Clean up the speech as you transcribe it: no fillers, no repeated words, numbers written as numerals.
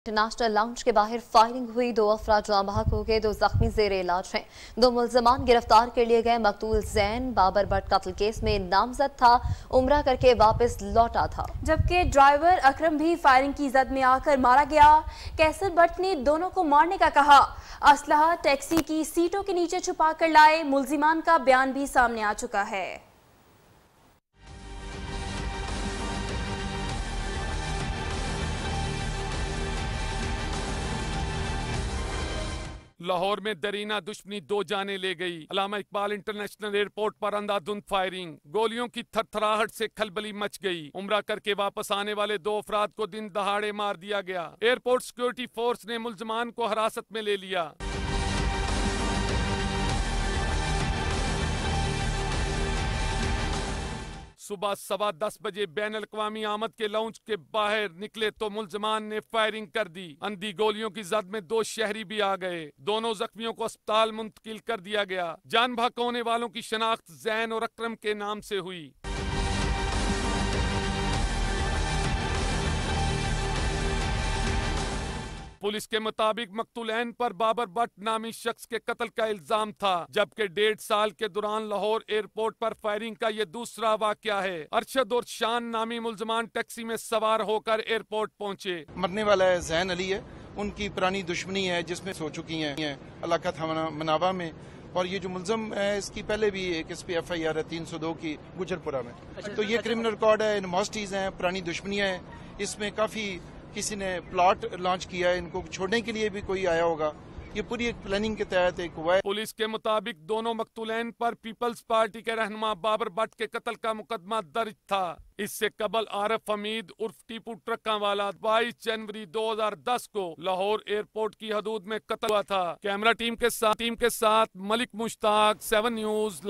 International lounge के बाहर firing हुई, 2 अफराद जाँ बहक हो गए, 2 जख्मी ज़ेर इलाज हैं। 2 मुल्ज़मान गिरफ्तार कर लिए गए। मकतूल ज़ैन बाबर भट्ट कत्ल केस में नामजद था, उम्रा करके वापस लौटा था, जबकि ड्राइवर अकरम भी फायरिंग की जद में आकर मारा गया। कैसर भट्ट ने दोनों को मारने का कहा। असलहा टैक्सी की सीटों के नीचे छुपा कर लाए। मुल्जिमान का बयान भी सामने आ चुका है। लाहौर में दरीना दुश्मनी 2 जाने ले गई। अल्लामा इकबाल इंटरनेशनल एयरपोर्ट पर अंधाधुंध फायरिंग, गोलियों की थरथराहट से खलबली मच गई। उम्रा करके वापस आने वाले 2 अफराद को दिन दहाड़े मार दिया गया। एयरपोर्ट सिक्योरिटी फोर्स ने मुल्जमान को हिरासत में ले लिया। सुबह 10:15 बजे बैन अल-अक़वामी आमद के लाउंज के बाहर निकले तो मुल्जमान ने फायरिंग कर दी। अंधी गोलियों की जद में 2 शहरी भी आ गए। दोनों जख्मियों को अस्पताल मुंतकिल कर दिया गया। जान बहक होने वालों की शनाख्त ज़ैन और अकरम के नाम से हुई। पुलिस के मुताबिक मकतूलैन पर बाबर भट्ट नामी शख्स के कत्ल का इल्जाम था, जबकि 1.5 साल के दौरान लाहौर एयरपोर्ट पर फायरिंग का ये दूसरा वाकया है। अरशद और शान नामी मुल्जमान टैक्सी में सवार होकर एयरपोर्ट पहुंचे। मरने वाला है ज़ैन अली है, उनकी पुरानी दुश्मनी है जिसमें हो चुकी हैं इलाका था मनावा में, और ये जो मुलजम है इसकी पहले भी एक इस पे FIR है 302 की गुजरपुरा में। तो ये क्रिमिनल रिकॉर्ड है, एनिमोसिटीज हैं, पुरानी दुश्मनियां हैं। इसमें काफी किसी ने प्लॉट लॉन्च किया है, इनको छोड़ने के लिए भी कोई आया होगा। ये पूरी एक प्लानिंग के तहत एक हुआ है। पुलिस के मुताबिक दोनों मकतूलैन पर पीपल्स पार्टी के रहनुमा बाबर भट्ट के कत्ल का मुकदमा दर्ज था। इससे कबल आरिफ हमीद उर्फ टीपू ट्रक्का वाला 22 जनवरी 2010 को लाहौर एयरपोर्ट की हदूद में कत्ल हुआ था। कैमरा टीम के साथ मलिक मुश्ताक, 7 न्यूज।